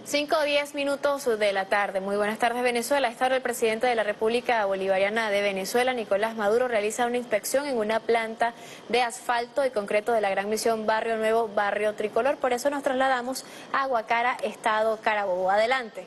5:10 de la tarde. Muy buenas tardes, Venezuela. A esta hora el presidente de la República Bolivariana de Venezuela, Nicolás Maduro, realiza una inspección en una planta de asfalto y concreto de la Gran Misión Barrio Nuevo, Barrio Tricolor. Por eso nos trasladamos a Guacara, Estado Carabobo. Adelante.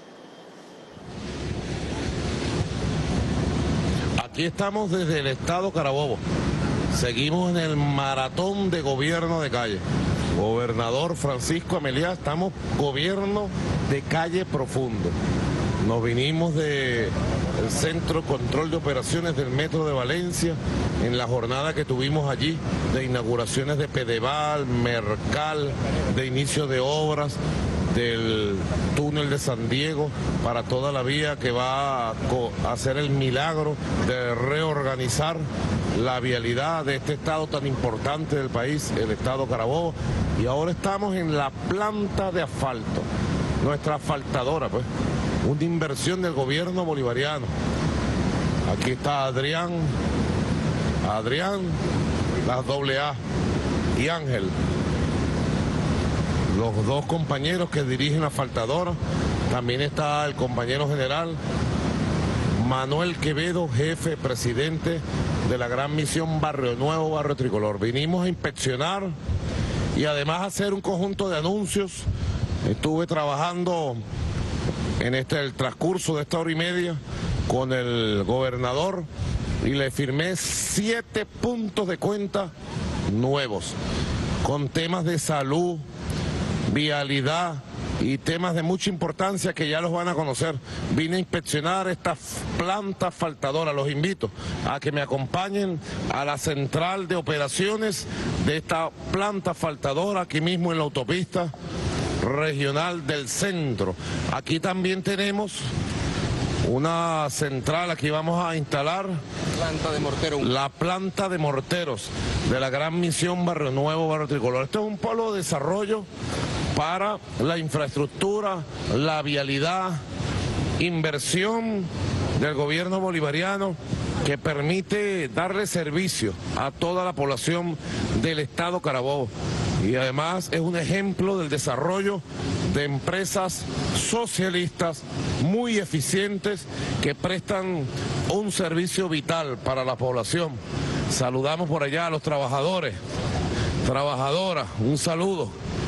Aquí estamos desde el Estado Carabobo. Seguimos en el maratón de gobierno de calle. Gobernador Francisco Ameliá, estamos gobierno de calle profundo. Nos vinimos del Centro de Control de Operaciones del Metro de Valencia en la jornada que tuvimos allí de inauguraciones de Pedeval, Mercal, de inicio de obras del túnel de San Diego para toda la vía que va a hacer el milagro de reorganizar la vialidad de este estado tan importante del país, el Estado Carabobo. Y ahora estamos en la planta de asfalto, nuestra asfaltadora, pues, una inversión del gobierno bolivariano. Aquí está Adrián, las AA y Ángel, los dos compañeros que dirigen la asfaltadora. También está el compañero general Manuel Quevedo, jefe, presidente de la Gran Misión Barrio Nuevo, Barrio Tricolor. Vinimos a inspeccionar y además a hacer un conjunto de anuncios. Estuve trabajando en el transcurso de esta hora y media con el gobernador y le firmé 7 puntos de cuenta nuevos con temas de salud, vialidad y temas de mucha importancia que ya los van a conocer. Vine a inspeccionar esta planta asfaltadora. Los invito a que me acompañen a la central de operaciones de esta planta asfaltadora, aquí mismo en la autopista regional del centro. Aquí también tenemos una central, aquí vamos a instalar la planta de morteros de la Gran Misión Barrio Nuevo, Barrio Tricolor. Este es un polo de desarrollo para la infraestructura, la vialidad, inversión del gobierno bolivariano que permite darle servicio a toda la población del Estado Carabobo. Y además es un ejemplo del desarrollo de empresas socialistas muy eficientes que prestan un servicio vital para la población. Saludamos por allá a los trabajadores, trabajadoras, un saludo.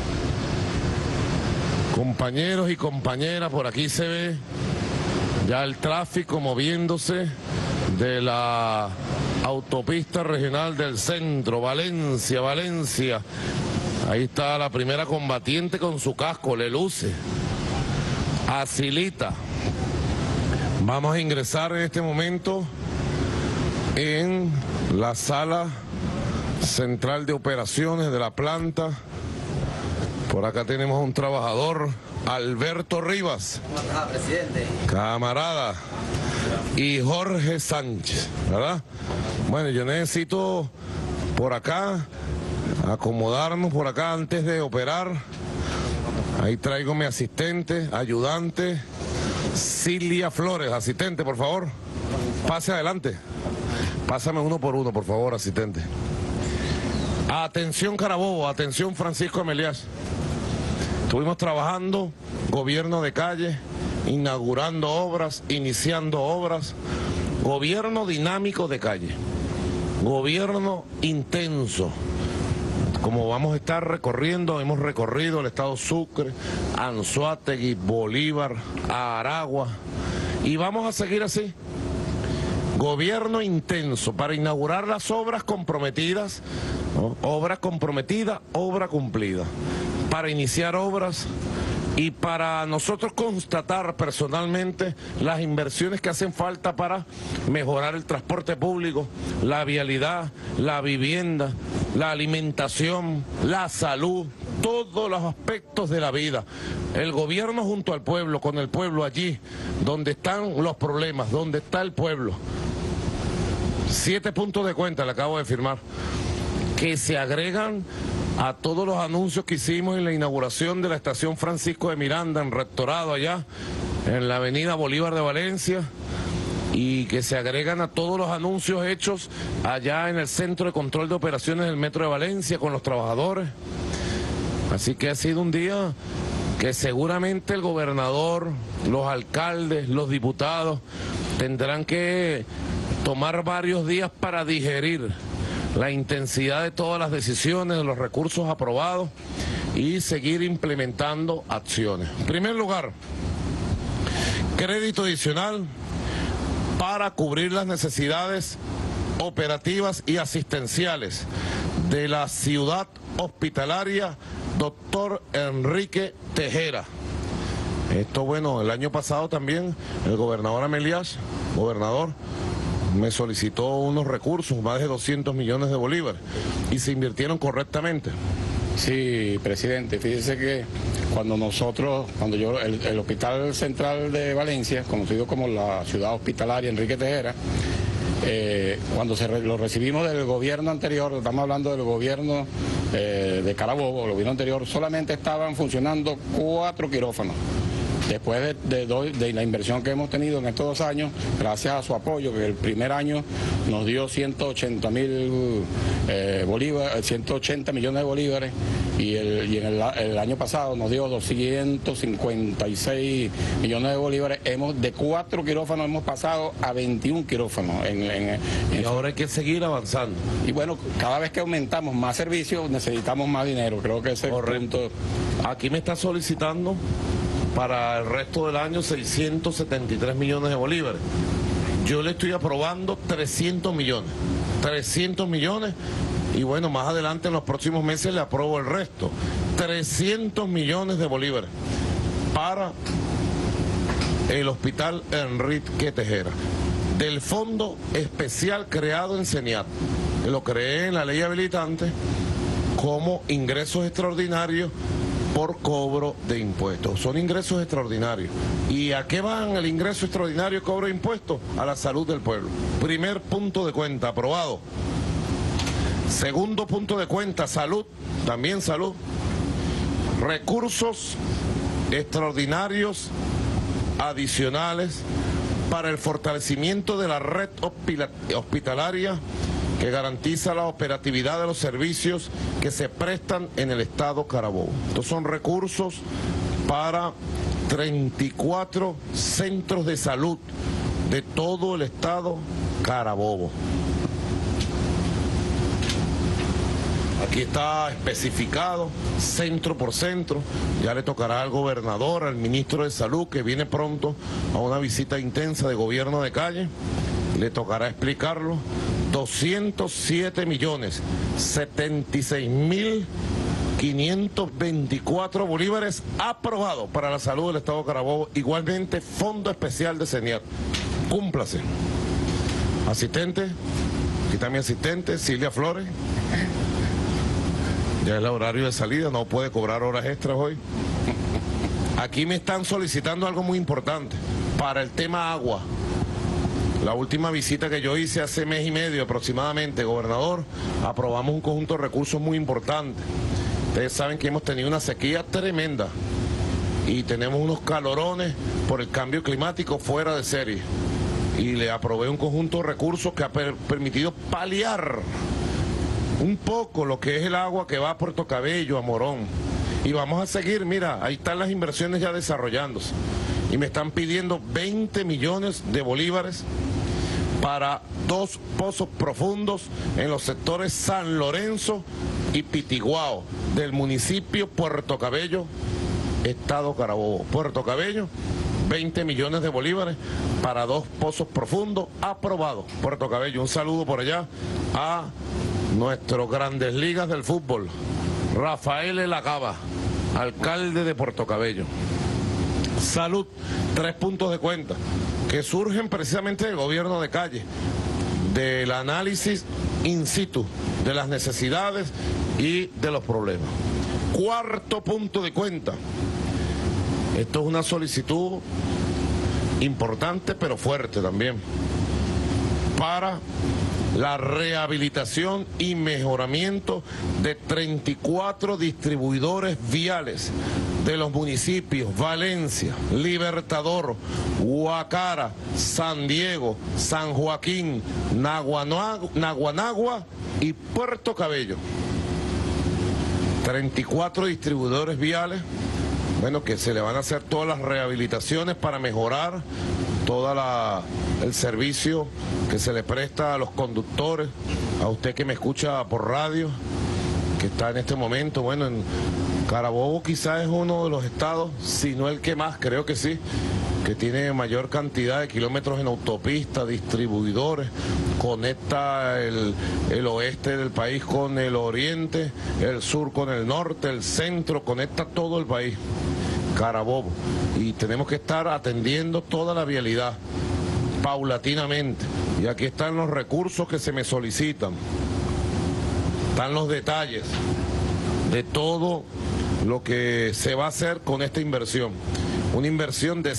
Compañeros y compañeras, por aquí se ve ya el tráfico moviéndose de la autopista regional del centro, Valencia. Ahí está la primera combatiente con su casco, le luce. Asilita. Vamos a ingresar en este momento en la sala central de operaciones de la planta. Por acá tenemos a un trabajador, Alberto Rivas. ¿Cómo está, presidente? Camarada. Y Jorge Sánchez, ¿verdad? Bueno, yo necesito por acá acomodarnos por acá antes de operar. Ahí traigo mi asistente, ayudante, Cilia Flores. Asistente, por favor, pase adelante. Pásame uno por uno, por favor, asistente. Atención Carabobo, atención Francisco Ameliá. Estuvimos trabajando, gobierno de calle, inaugurando obras, iniciando obras, gobierno dinámico de calle, gobierno intenso. Como vamos a estar recorriendo, hemos recorrido el estado Sucre, Anzoátegui, Bolívar, Aragua, y vamos a seguir así. Gobierno intenso para inaugurar las obras comprometidas, ¿no? Obra comprometida, obra cumplida. Para iniciar obras y para nosotros constatar personalmente las inversiones que hacen falta para mejorar el transporte público, la vialidad, la vivienda, la alimentación, la salud, todos los aspectos de la vida. El gobierno junto al pueblo, con el pueblo allí, donde están los problemas, donde está el pueblo. 7 puntos de cuenta le acabo de firmar, que se agregan a todos los anuncios que hicimos en la inauguración de la estación Francisco de Miranda, en Rectorado allá, en la avenida Bolívar de Valencia, y que se agregan a todos los anuncios hechos allá en el Centro de Control de Operaciones del Metro de Valencia con los trabajadores. Así que ha sido un día que seguramente el gobernador, los alcaldes, los diputados tendrán que tomar varios días para digerir la intensidad de todas las decisiones, de los recursos aprobados y seguir implementando acciones. En primer lugar, crédito adicional para cubrir las necesidades operativas y asistenciales de la ciudad hospitalaria Dr. Enrique Tejera. Esto, bueno, el año pasado también el gobernador Amelias, gobernador, me solicitó unos recursos, más de 200 millones de bolívares, y se invirtieron correctamente. Sí, presidente, fíjese que el Hospital Central de Valencia, conocido como la ciudad hospitalaria Enrique Tejera, cuando lo recibimos del gobierno anterior, estamos hablando del gobierno de Carabobo, el gobierno anterior, solamente estaban funcionando 4 quirófanos. Después de la inversión que hemos tenido en estos 2 años, gracias a su apoyo, que el primer año nos dio 180 millones de bolívares, y el año pasado nos dio 256 millones de bolívares. De 4 quirófanos hemos pasado a 21 quirófanos. Y ahora hay que seguir avanzando. Y bueno, cada vez que aumentamos más servicios, necesitamos más dinero. Creo que ese es el punto. Aquí me está solicitando para el resto del año 673 millones de bolívares. Yo le estoy aprobando 300 millones. 300 millones, y bueno, más adelante en los próximos meses le apruebo el resto. 300 millones de bolívares para el Hospital Enrique Tejera, del fondo especial creado en CENIAT. Lo creé en la ley habilitante como ingresos extraordinarios por cobro de impuestos. Son ingresos extraordinarios. ¿Y a qué van el ingreso extraordinario y cobro de impuestos? A la salud del pueblo. Primer punto de cuenta, aprobado. Segundo punto de cuenta, salud, también salud. Recursos extraordinarios adicionales para el fortalecimiento de la red hospitalaria que garantiza la operatividad de los servicios que se prestan en el estado Carabobo. Estos son recursos para 34 centros de salud de todo el estado Carabobo. Aquí está especificado, centro por centro. Ya le tocará al gobernador, al ministro de Salud, que viene pronto a una visita intensa de gobierno de calle. Le tocará explicarlo. 207.076.524 bolívares aprobados para la salud del estado Carabobo. Igualmente, Fondo Especial de CENIAT. Cúmplase. Asistente, aquí está mi asistente, Silvia Flores. Ya es el horario de salida, no puede cobrar horas extras hoy. Aquí me están solicitando algo muy importante para el tema agua. La última visita que yo hice hace mes y medio aproximadamente, gobernador, aprobamos un conjunto de recursos muy importantes. Ustedes saben que hemos tenido una sequía tremenda y tenemos unos calorones por el cambio climático fuera de serie. Y le aprobé un conjunto de recursos que ha permitido paliar un poco lo que es el agua que va a Puerto Cabello, a Morón. Y vamos a seguir, mira, ahí están las inversiones ya desarrollándose. Y me están pidiendo 20 millones de bolívares para 2 pozos profundos en los sectores San Lorenzo y Pitiguao del municipio Puerto Cabello, estado Carabobo. Puerto Cabello, 20 millones de bolívares para 2 pozos profundos aprobados. Puerto Cabello, un saludo por allá a nuestros grandes ligas del fútbol. Rafael Elagaba, alcalde de Puerto Cabello. Salud, 3 puntos de cuenta que surgen precisamente del gobierno de calle, del análisis in situ de las necesidades y de los problemas. 4 punto de cuenta. Esto es una solicitud importante pero fuerte también para la rehabilitación y mejoramiento de 34 distribuidores viales de los municipios Valencia, Libertador, Guacara, San Diego, San Joaquín, Naguanagua y Puerto Cabello. 34 distribuidores viales bueno, que se le van a hacer todas las rehabilitaciones para mejorar el servicio que se le presta a los conductores, a usted que me escucha por radio, que está en este momento, bueno, en Carabobo quizás es uno de los estados, si no el que más, creo que sí, que tiene mayor cantidad de kilómetros en autopista, distribuidores, conecta el oeste del país con el oriente, el sur con el norte, el centro, conecta todo el país, Carabobo. Y tenemos que estar atendiendo toda la vialidad, paulatinamente. Y aquí están los recursos que se me solicitan, están los detalles de todo lo que se va a hacer con esta inversión. Una inversión de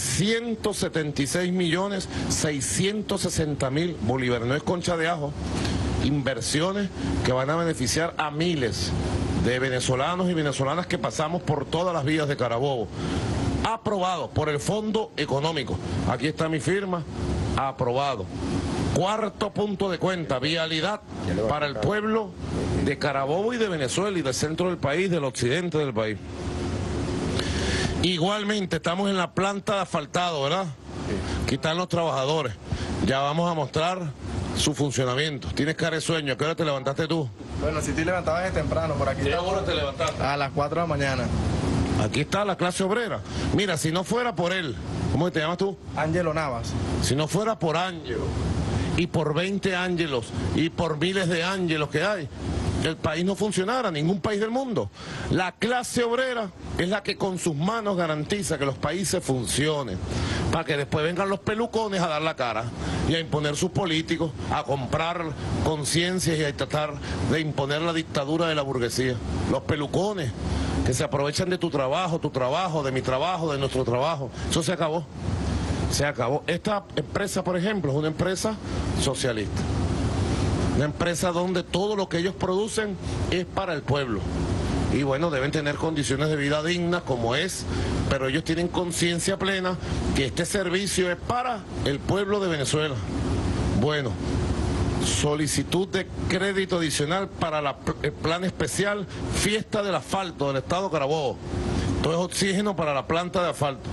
176.660.000 bolívares. No es concha de ajo. Inversiones que van a beneficiar a miles de venezolanos y venezolanas que pasamos por todas las vías de Carabobo. Aprobado por el Fondo Económico. Aquí está mi firma. Aprobado. Cuarto punto de cuenta, vialidad para el pueblo de Carabobo y de Venezuela y del centro del país, del occidente del país. Igualmente estamos en la planta de asfaltado, ¿verdad? Aquí están los trabajadores. Ya vamos a mostrar su funcionamiento. Tienes cara de sueño. ¿A qué hora te levantaste tú? Bueno, si te levantabas desde temprano por aquí. ¿Qué hora te levantaste? A las 4 de la mañana. Aquí está la clase obrera. Mira, si no fuera por él, ¿cómo te llamas tú? Ángelo Navas. Si no fuera por Ángelo y por 20 Ángelos y por miles de Ángelos que hay, el país no funcionara, ningún país del mundo. La clase obrera es la que con sus manos garantiza que los países funcionen, para que después vengan los pelucones a dar la cara y a imponer sus políticos, a comprar conciencias y a tratar de imponer la dictadura de la burguesía. Los pelucones que se aprovechan de tu trabajo, de mi trabajo, de nuestro trabajo. Eso se acabó. Se acabó. Esta empresa, por ejemplo, es una empresa socialista. Una empresa donde todo lo que ellos producen es para el pueblo. Y bueno, deben tener condiciones de vida dignas como es, pero ellos tienen conciencia plena que este servicio es para el pueblo de Venezuela. Bueno, solicitud de crédito adicional para el plan especial Fiesta del Asfalto del Estado Carabobo. Todo es oxígeno para la planta de asfalto.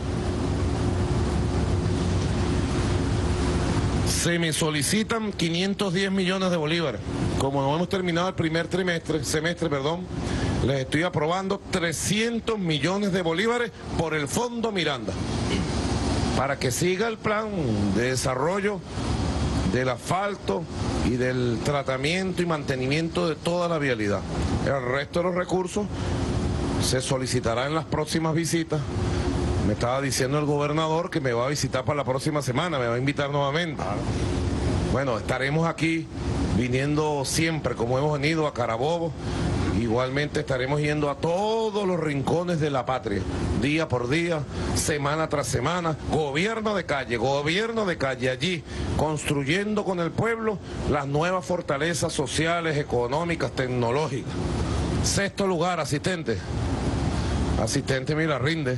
Se me solicitan 510 millones de bolívares. Como no hemos terminado el primer semestre, les estoy aprobando 300 millones de bolívares por el Fondo Miranda, para que siga el plan de desarrollo del asfalto y del tratamiento y mantenimiento de toda la vialidad. El resto de los recursos se solicitará en las próximas visitas. Me estaba diciendo el gobernador que me va a visitar para la próxima semana, me va a invitar nuevamente. Bueno, estaremos aquí viniendo siempre, como hemos venido a Carabobo. Igualmente estaremos yendo a todos los rincones de la patria, día por día, semana tras semana, gobierno de calle, allí, construyendo con el pueblo las nuevas fortalezas sociales, económicas, tecnológicas. Sexto lugar, asistente. Asistente, mira, rinde.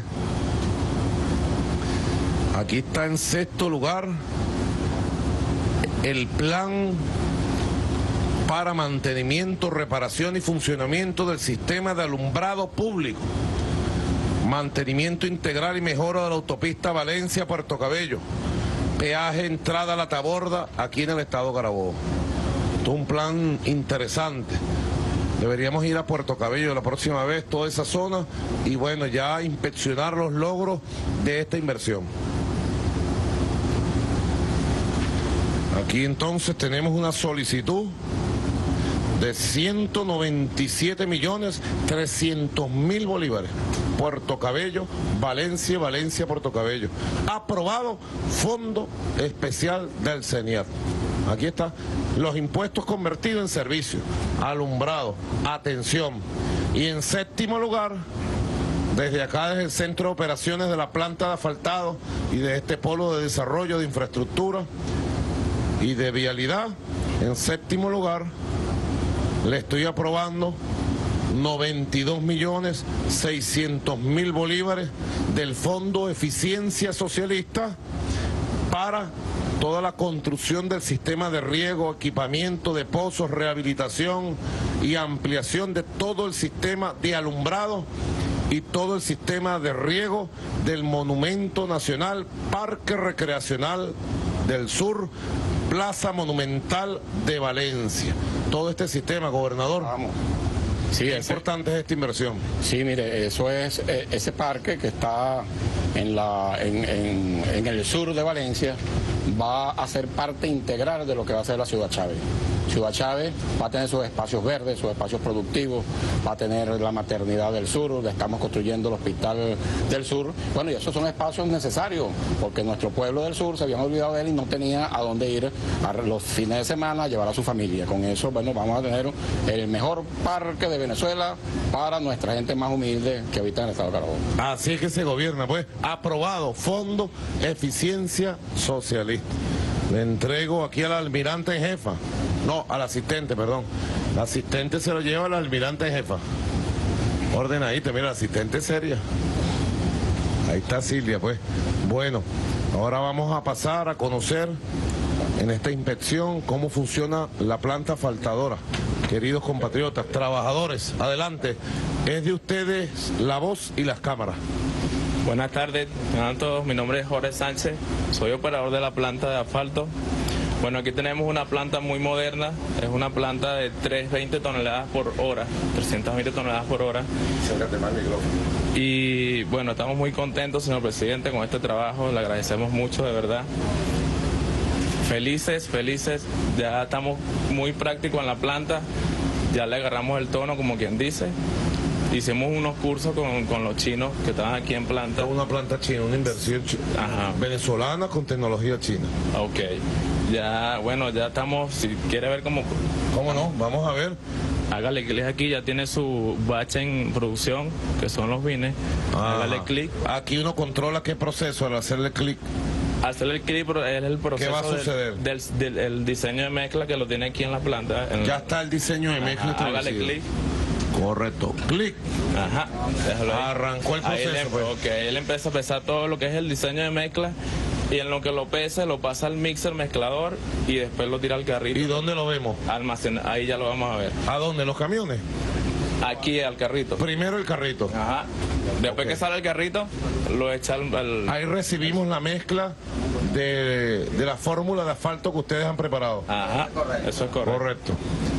Aquí está en sexto lugar el plan para mantenimiento, reparación y funcionamiento del sistema de alumbrado público, mantenimiento integral y mejora de la autopista Valencia-Puerto Cabello, peaje entrada a la Taborda aquí en el estado Carabobo. Esto es un plan interesante. Deberíamos ir a Puerto Cabello la próxima vez, toda esa zona, y bueno, ya inspeccionar los logros de esta inversión. Aquí entonces tenemos una solicitud de 197.300.000 bolívares. Puerto Cabello, Valencia, Puerto Cabello. Aprobado Fondo Especial del CENIAT. Aquí está. Los impuestos convertidos en servicio, alumbrado, atención. Y en séptimo lugar, desde acá, desde el Centro de Operaciones de la planta de asfaltado y de este polo de desarrollo de infraestructura y de vialidad, en séptimo lugar, le estoy aprobando 92.600.000 bolívares del Fondo Eficiencia Socialista para toda la construcción del sistema de riego, equipamiento de pozos, rehabilitación y ampliación de todo el sistema de alumbrado y todo el sistema de riego del Monumento Nacional, Parque Recreacional del Sur, Plaza Monumental de Valencia. Todo este sistema, gobernador. Vamos. Sí, ¿Qué importante es esta inversión? Sí, mire, eso es ese parque que está en el sur de Valencia, va a ser parte integral de lo que va a ser la Ciudad Chávez. Ciudad Chávez va a tener sus espacios verdes, sus espacios productivos, va a tener la maternidad del sur, donde estamos construyendo el hospital del sur. Bueno, y esos son espacios necesarios, porque nuestro pueblo del sur se habían olvidado de él y no tenía a dónde ir a los fines de semana a llevar a su familia. Con eso, bueno, vamos a tener el mejor parque de Venezuela para nuestra gente más humilde que habita en el estado de Carabobo. Así es que se gobierna, pues, aprobado, Fondo Eficiencia Socialista. Le entrego aquí al almirante en jefa. No, al asistente, perdón. El asistente se lo lleva al almirante en jefa. Ordenadita, mira, la asistente seria. Ahí está Silvia, pues. Bueno, ahora vamos a pasar a conocer en esta inspección cómo funciona la planta asfaltadora. Queridos compatriotas, trabajadores, adelante. Es de ustedes la voz y las cámaras. Buenas tardes a todos, mi nombre es Jorge Sánchez, soy operador de la planta de asfalto. Bueno, aquí tenemos una planta muy moderna, es una planta de 320 toneladas por hora, 320 toneladas por hora. Acércate más al micrófono. Y bueno, estamos muy contentos, señor presidente, con este trabajo, le agradecemos mucho, de verdad. Felices, ya estamos muy prácticos en la planta, ya le agarramos el tono, como quien dice. Hicimos unos cursos con los chinos que estaban aquí en planta. Es una planta china, una inversión venezolana con tecnología china. Ok, ya, bueno, ya estamos, si quiere ver cómo... ¿Cómo no? Vamos a ver. Hágale clic aquí, ya tiene su batch en producción, que son los vines. Hágale clic. Aquí uno controla qué proceso al hacerle clic. Hacerle el clic es el proceso. ¿Qué va a suceder? Del diseño de mezcla que lo tiene aquí en la planta. Ya está el diseño de mezcla establecido. Hágale clic. Correcto. Clic. Ajá. Déjalo ahí. Arrancó el proceso. Él empieza a pesar todo lo que es el diseño de mezcla y en lo que lo pese lo pasa al mixer mezclador y después lo tira al carrito. ¿Y dónde lo vemos? Ahí ya lo vamos a ver. ¿A dónde? ¿Los camiones? Aquí al carrito. Primero el carrito. Ajá. Después que sale el carrito, lo echa al... Ahí recibimos la mezcla de la fórmula de asfalto que ustedes han preparado. Ajá. Eso es correcto. Correcto.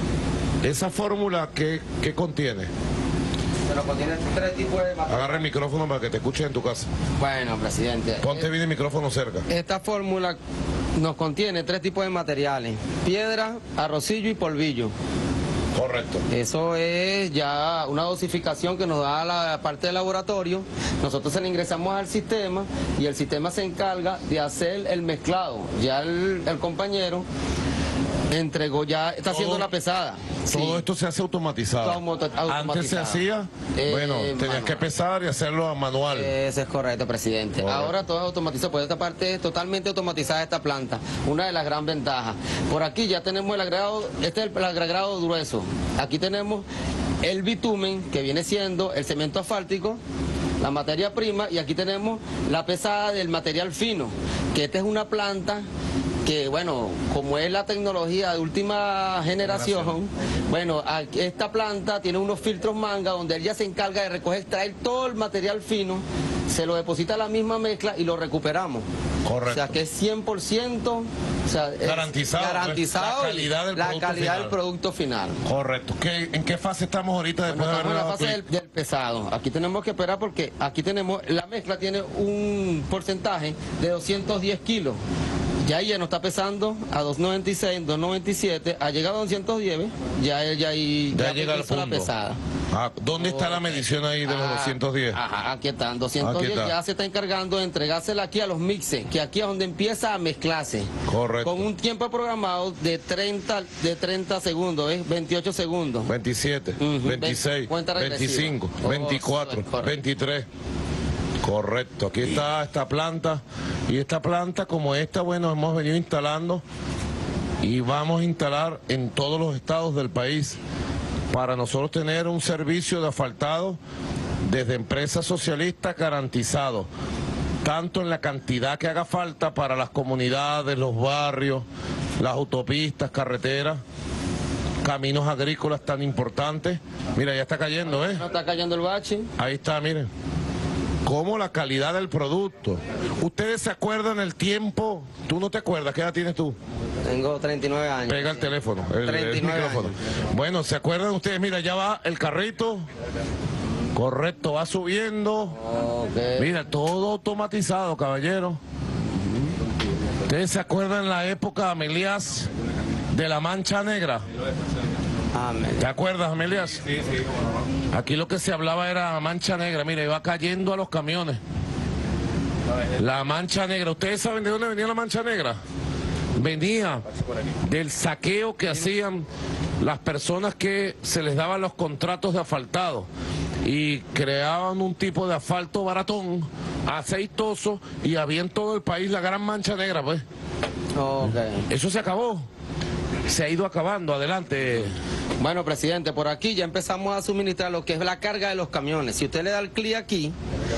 ¿Esa fórmula qué contiene? Bueno, contiene 3 tipos de material. Agarra el micrófono para que te escuches en tu casa. Bueno, presidente. Ponte bien el micrófono cerca. Esta fórmula nos contiene 3 tipos de materiales: piedra, arrocillo y polvillo. Correcto. Eso es ya una dosificación que nos da la parte del laboratorio. Nosotros se le ingresamos al sistema y el sistema se encarga de hacer el mezclado. Ya el compañero entregó, ya está haciendo la pesada. Todo esto se hace automatizado. Antes se hacía, tenías que pesar y hacerlo a manual. Eso es correcto, presidente. Correcto. Ahora todo es automatizado, pues esta parte es totalmente automatizada esta planta. Una de las gran ventajas. Por aquí ya tenemos el agregado, este es el agregado grueso. Aquí tenemos el bitumen, que viene siendo el cemento asfáltico, la materia prima, y aquí tenemos la pesada del material fino, que esta es una planta que, bueno, como es la tecnología de última generación, bueno, esta planta tiene unos filtros manga donde él ya se encarga de recoger, extraer todo el material fino, se lo deposita a la misma mezcla y lo recuperamos. Correcto. O sea que es 100%, o sea, garantizado la calidad del producto final. Correcto. ¿En qué fase estamos ahorita después Bueno, de haber estamos en la dado fase clic? del pesado. Aquí tenemos que esperar porque aquí tenemos, la mezcla tiene un porcentaje de 210 kilos. Ya ella no está pesando a 296, 297, ha llegado a 210, ya llega al punto. La pesada. ¿Dónde está la medición ahí de los 210? Ajá, aquí están, 210 Aquí está. ya se está encargando de entregársela aquí a los mixes, que aquí es donde empieza a mezclarse. Correcto. Con un tiempo programado de 30 segundos, ¿ves? 28 segundos. 27, 26, cuenta regresiva. 25, 24, correcto. 23. Correcto, aquí está esta planta, y esta planta como esta, bueno, hemos venido instalando y vamos a instalar en todos los estados del país para nosotros tener un servicio de asfaltado desde empresas socialistas garantizado, tanto en la cantidad que haga falta para las comunidades, los barrios, las autopistas, carreteras, caminos agrícolas tan importantes. Mira, ya está cayendo, ¿eh? No está cayendo el bache. Ahí está, miren. Cómo la calidad del producto. ¿Ustedes se acuerdan el tiempo? ¿Tú no te acuerdas? ¿Qué edad tienes tú? Tengo 39 años. Pega el teléfono, el 39 micrófono. años. Bueno, ¿se acuerdan ustedes? Mira, ya va el carrito. Correcto, va subiendo. Okay. Mira, todo automatizado, caballero. ¿Ustedes se acuerdan la época, Amelias, de la mancha negra? Amén. ¿Te acuerdas, Amelias? Sí, sí. Aquí lo que se hablaba era mancha negra. Mira, iba cayendo a los camiones. La mancha negra. ¿Ustedes saben de dónde venía la mancha negra? Venía del saqueo que hacían las personas que se les daban los contratos de asfaltado y creaban un tipo de asfalto baratón, aceitoso, y había en todo el país la gran mancha negra, pues. Okay. Eso se acabó. Se ha ido acabando. Adelante. Bueno, presidente, por aquí ya empezamos a suministrar lo que es la carga de los camiones. Si usted le da el clic aquí,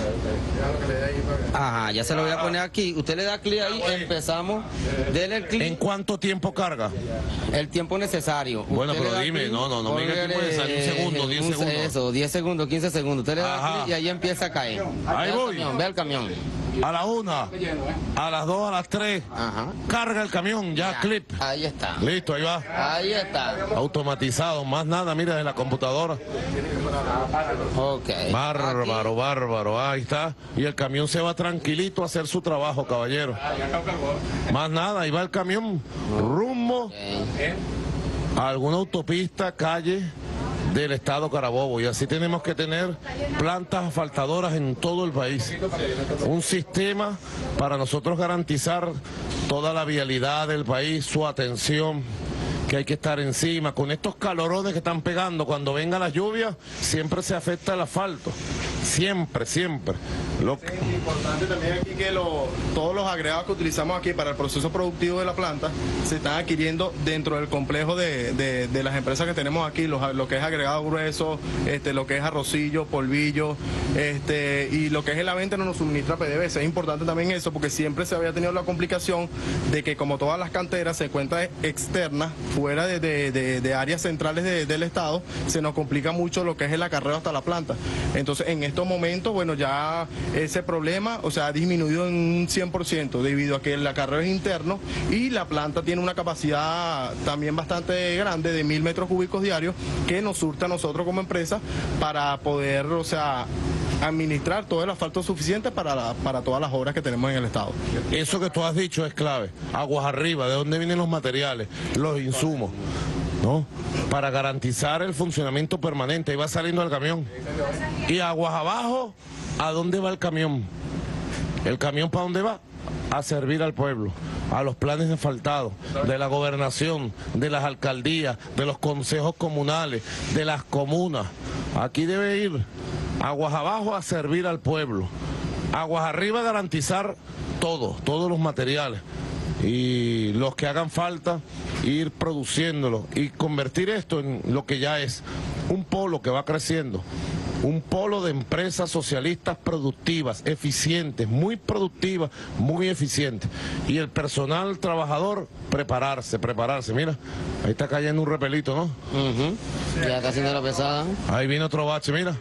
ajá, ya se lo voy a poner aquí. Usted le da clic ahí, empezamos, dele el clic. ¿En cuánto tiempo carga? El tiempo necesario. Bueno, Usted pero le da dime, clic, no me diga el tiempo necesario, un segundo, 10 segundos. Eso, 10 segundos, 15 segundos. Usted le da Ajá. clic y ahí empieza a caer. Ahí voy. Ve al camión. A la 1, a las 2, a las 3. Ajá. Carga el camión, ya, clip. Ahí está. Listo, ahí va. Ahí está. Automatizado, más nada, mira, de la computadora. Ok. Bárbaro, bárbaro, ahí está. Y el camión se va tranquilito a hacer su trabajo, caballero. Más nada, ahí va el camión, rumbo a alguna autopista, calle del estado Carabobo, y así tenemos que tener plantas asfaltadoras en todo el país. Un sistema para nosotros garantizar toda la vialidad del país, su atención, que hay que estar encima. Con estos calorones que están pegando, cuando venga la lluvia, siempre se afecta el asfalto. Siempre, siempre. Es importante también aquí que todos los agregados que utilizamos aquí para el proceso productivo de la planta se están adquiriendo dentro del complejo de las empresas que tenemos aquí, lo que es agregado grueso, lo que es arrocillo, polvillo, y lo que es el avente no nos suministra PDVSA. Es importante también eso porque siempre se había tenido la complicación de que, como todas las canteras se encuentran externas, fuera de áreas centrales del estado, se nos complica mucho lo que es el acarreo hasta la planta. Entonces, en estos momentos, bueno, ya ese problema, o sea, ha disminuido en un 100% debido a que el acarreo es interno y la planta tiene una capacidad también bastante grande de 1000 metros cúbicos diarios que nos surta a nosotros como empresa para poder, o sea, administrar todo el asfalto suficiente para todas las obras que tenemos en el estado. Eso que tú has dicho es clave. Aguas arriba, ¿de dónde vienen los materiales, los insumos? ¿No? Para garantizar el funcionamiento permanente. Ahí va saliendo el camión. Y aguas abajo, ¿a dónde va el camión? ¿El camión para dónde va? A servir al pueblo, a los planes de asfaltado, de la gobernación, de las alcaldías, de los consejos comunales, de las comunas. Aquí debe ir aguas abajo a servir al pueblo. Aguas arriba a garantizar todos los materiales. Y los que hagan falta, ir produciéndolo y convertir esto en lo que ya es un polo que va creciendo, un polo de empresas socialistas productivas, eficientes, muy productivas, muy eficientes, y el personal trabajador prepararse, mira, ahí está cayendo un repelito, ¿no? Ya está haciendo la pesada. Ahí viene otro bache, mira.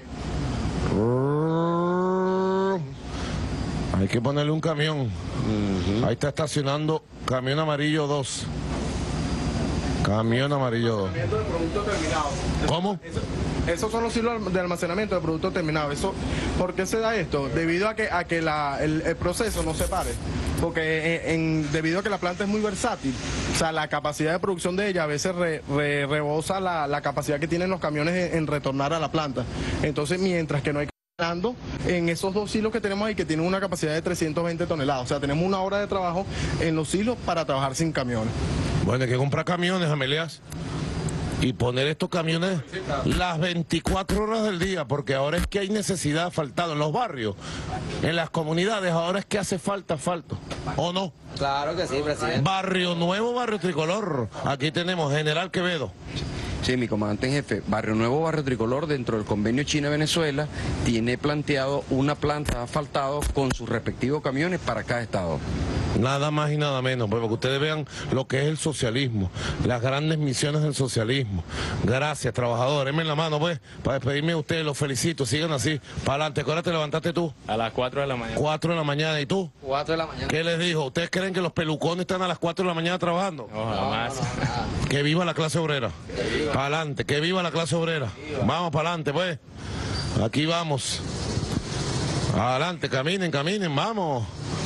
Hay que ponerle un camión. Ahí está estacionando camión amarillo 2. Camión amarillo 2. ¿Cómo? Esos son los hilos de almacenamiento de productos terminados. ¿Por qué se da esto? Debido a que el proceso no se pare. Porque debido a que la planta es muy versátil, o sea, la capacidad de producción de ella a veces rebosa la capacidad que tienen los camiones en retornar a la planta. Entonces, mientras que no hay en esos dos hilos que tenemos ahí, que tienen una capacidad de 320 toneladas, o sea, tenemos una hora de trabajo en los hilos para trabajar sin camiones. Bueno, hay que comprar camiones, Amelias, y poner estos camiones las 24 horas del día, porque ahora es que hay necesidad de asfaltado en los barrios, en las comunidades, ahora es que hace falta asfalto, ¿o no? Claro que sí, presidente. Barrio Nuevo, Barrio Tricolor, aquí tenemos General Quevedo, Sí, mi comandante en jefe, Barrio Nuevo, Barrio Tricolor, dentro del convenio China-Venezuela, tiene planteado una planta de asfaltado con sus respectivos camiones para cada estado. Nada más y nada menos, pues, para que ustedes vean lo que es el socialismo, las grandes misiones del socialismo. Gracias, trabajadores. Denme la mano, pues, para despedirme de ustedes. Los felicito, sigan así. Para adelante. ¿Qué hora te levantaste tú? A las 4 de la mañana. 4 de la mañana. ¿Y tú? 4 de la mañana. ¿Qué les dijo? ¿Ustedes creen que los pelucones están a las 4 de la mañana trabajando? No, jamás. Que viva la clase obrera. Para adelante, que viva la clase obrera. Vamos para adelante, pues. Aquí vamos. Adelante, caminen, caminen, vamos.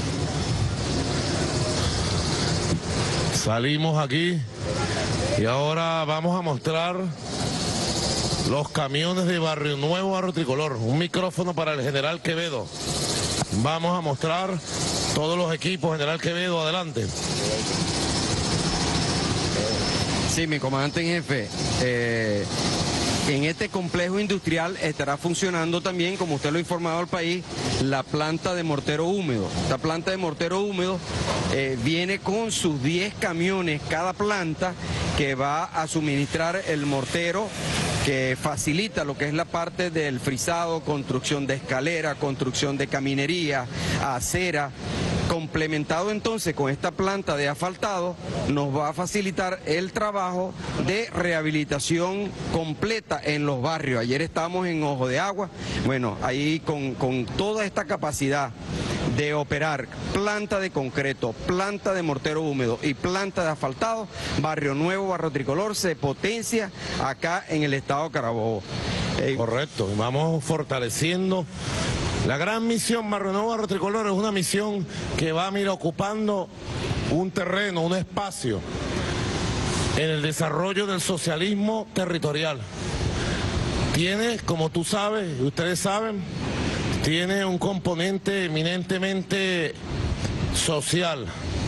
Salimos aquí y ahora vamos a mostrar los camiones de Barrio Nuevo, Barrio Tricolor. Un micrófono para el general Quevedo. Vamos a mostrar todos los equipos, general Quevedo, adelante. Sí, mi comandante en jefe, en este complejo industrial estará funcionando también, como usted lo ha informado al país, la planta de mortero húmedo. Esta planta de mortero húmedo viene con sus 10 camiones cada planta que va a suministrar el mortero, que facilita lo que es la parte del frisado, construcción de escalera, construcción de caminería, acera. Complementado entonces con esta planta de asfaltado, nos va a facilitar el trabajo de rehabilitación completa en los barrios. Ayer estábamos en Ojo de Agua, bueno, ahí con toda esta capacidad de operar planta de concreto, planta de mortero húmedo y planta de asfaltado, Barrio Nuevo, Barrio Tricolor se potencia acá en el estado Carabobo. Correcto, y vamos fortaleciendo. La gran misión Barrio Nuevo, Barrio Tricolor es una misión que va, mira, ocupando un terreno, un espacio en el desarrollo del socialismo territorial. Tiene, como tú sabes, y ustedes saben, tiene un componente eminentemente social,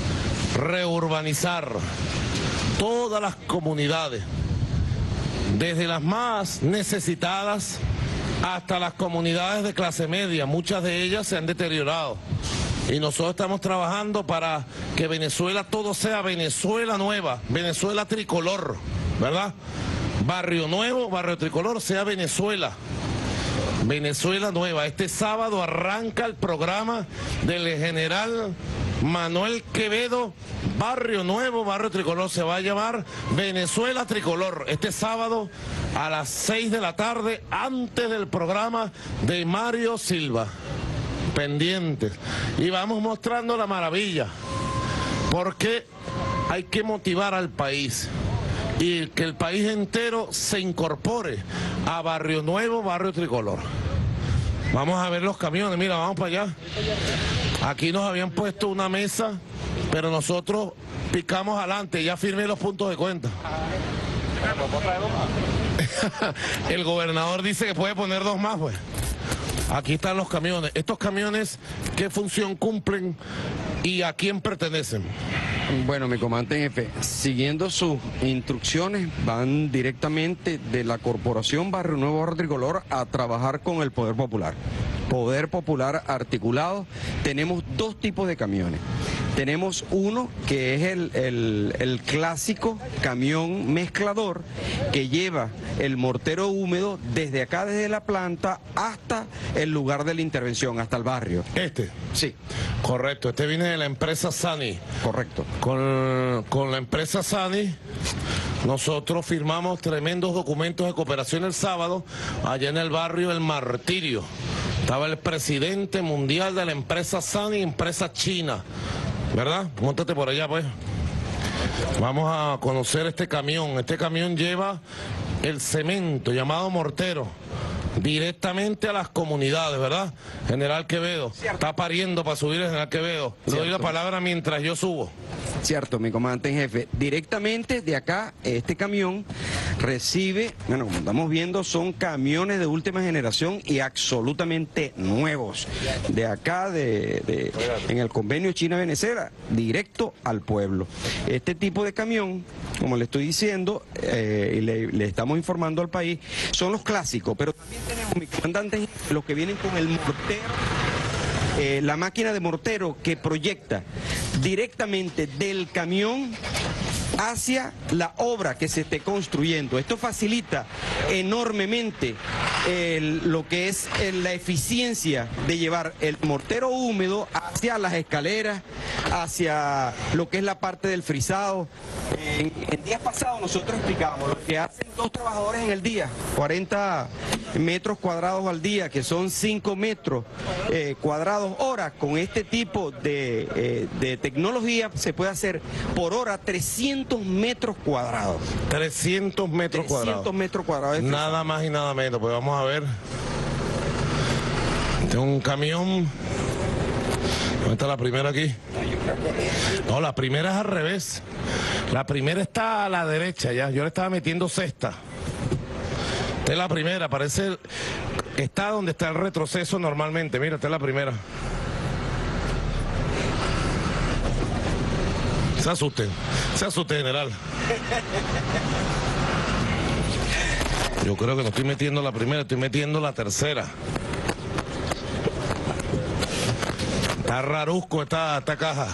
reurbanizar todas las comunidades, desde las más necesitadas hasta las comunidades de clase media. Muchas de ellas se han deteriorado y nosotros estamos trabajando para que Venezuela todo sea Venezuela nueva, Venezuela tricolor, ¿verdad? Barrio Nuevo, Barrio Tricolor sea Venezuela, Venezuela nueva. Este sábado arranca el programa del general Manuel Quevedo. Barrio Nuevo, Barrio Tricolor, se va a llamar Venezuela Tricolor. Este sábado a las 6 de la tarde, antes del programa de Mario Silva. Pendientes. Y vamos mostrando la maravilla. Porque hay que motivar al país. Y que el país entero se incorpore a Barrio Nuevo, Barrio Tricolor. Vamos a ver los camiones, mira, vamos para allá. Aquí nos habían puesto una mesa, pero nosotros picamos adelante, ya firmé los puntos de cuenta. El gobernador dice que puede poner 2 más, pues. Aquí están los camiones. Estos camiones, ¿qué función cumplen y a quién pertenecen? Bueno, mi comandante en jefe, siguiendo sus instrucciones, van directamente de la Corporación Barrio Nuevo Barrio Tricolor a trabajar con el Poder Popular. Poder Popular articulado. Tenemos 2 tipos de camiones. Tenemos uno que es el clásico camión mezclador que lleva el mortero húmedo desde acá, desde la planta, hasta el lugar de la intervención, hasta el barrio. ¿Este? Sí. Correcto, este viene de la empresa Sani. Correcto. Con la empresa Sani nosotros firmamos tremendos documentos de cooperación el sábado allá en el barrio El Martirio. Estaba el presidente mundial de la empresa Sani, empresa china, ¿verdad? Móntate por allá, pues. Vamos a conocer este camión. Este camión lleva el cemento llamado mortero directamente a las comunidades, ¿verdad? General Quevedo. Está pariendo para subir el general Quevedo. Le doy la palabra mientras yo subo. Cierto, mi comandante en jefe. Directamente de acá, este camión recibe, bueno, como estamos viendo, son camiones de última generación y absolutamente nuevos. De acá, en el convenio China-Venezuela, directo al pueblo. Este tipo de camión, como le estoy diciendo, y le estamos informando al país, son los clásicos, pero también tenemos, mi comandante en jefe, los que vienen con el mortero. La máquina de mortero que proyecta directamente del camión hacia la obra que se esté construyendo. Esto facilita enormemente lo que es la eficiencia de llevar el mortero húmedo hacia las escaleras, hacia lo que es la parte del frisado. En días pasados nosotros explicamos lo que hacen 2 trabajadores en el día, 40 metros cuadrados al día, que son 5 metros cuadrados hora. Con este tipo de tecnología se puede hacer por hora 300 metros cuadrados. 300 metros cuadrados. 300 metros cuadrados. Nada más y nada menos. Pues vamos a ver. Tengo un camión. ¿Dónde está la primera aquí? No, la primera es al revés. La primera está a la derecha ya. Yo le estaba metiendo cesta. Esta es la primera, parece... Está donde está el retroceso normalmente. Mira, esta es la primera. Se asusten, general. Yo creo que no estoy metiendo la primera, estoy metiendo la tercera. Está rarusco esta caja.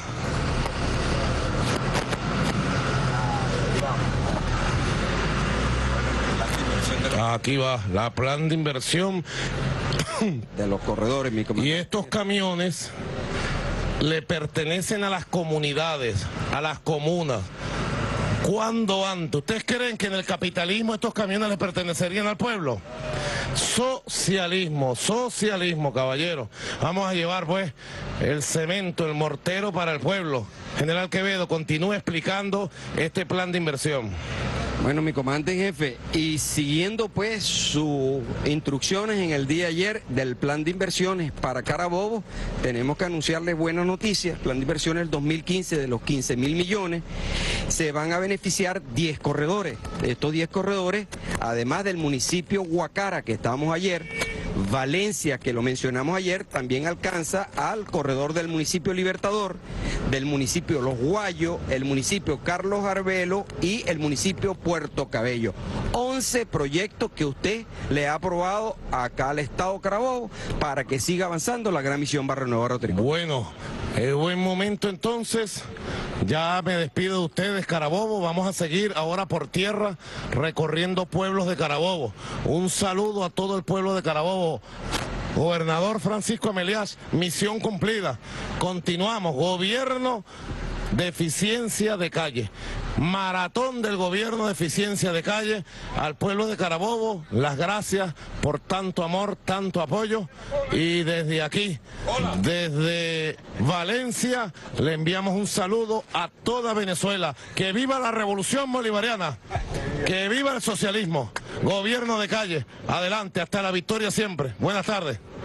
Aquí va, la plan de inversión de los corredores, mi comandante. Y estos camiones le pertenecen a las comunidades, a las comunas. ¿Cuándo antes? ¿Ustedes creen que en el capitalismo estos camiones les pertenecerían al pueblo? Socialismo, caballero. Vamos a llevar pues el cemento, el mortero para el pueblo. General Quevedo, continúe explicando este plan de inversión. Bueno, mi comandante en jefe, y siguiendo pues sus instrucciones en el día de ayer del plan de inversiones para Carabobo, tenemos que anunciarles buenas noticias. Plan de inversiones del 2015 de los 15.000 millones, se van a beneficiar 10 corredores. Estos 10 corredores, además del municipio Guacara, que estábamos ayer, Valencia, que lo mencionamos ayer, también alcanza al corredor del municipio Libertador, del municipio Los Guayos, el municipio Carlos Arbelo y el municipio Puerto Cabello. 11 proyectos que usted le ha aprobado acá al Estado Carabobo para que siga avanzando la gran misión Barrio Nuevo, Barrio Tricol. Bueno, es buen momento entonces. Ya me despido de ustedes, Carabobo. Vamos a seguir ahora por tierra recorriendo pueblos de Carabobo. Un saludo a todo el pueblo de Carabobo. Gobernador Francisco Ameliás, misión cumplida. Continuamos, gobierno de eficiencia de calle. Maratón del gobierno de eficiencia de calle. Al pueblo de Carabobo, las gracias por tanto amor, tanto apoyo. Y desde aquí, desde Valencia, le enviamos un saludo a toda Venezuela. Que viva la revolución bolivariana, que viva el socialismo. Gobierno de calle, adelante, hasta la victoria siempre. Buenas tardes.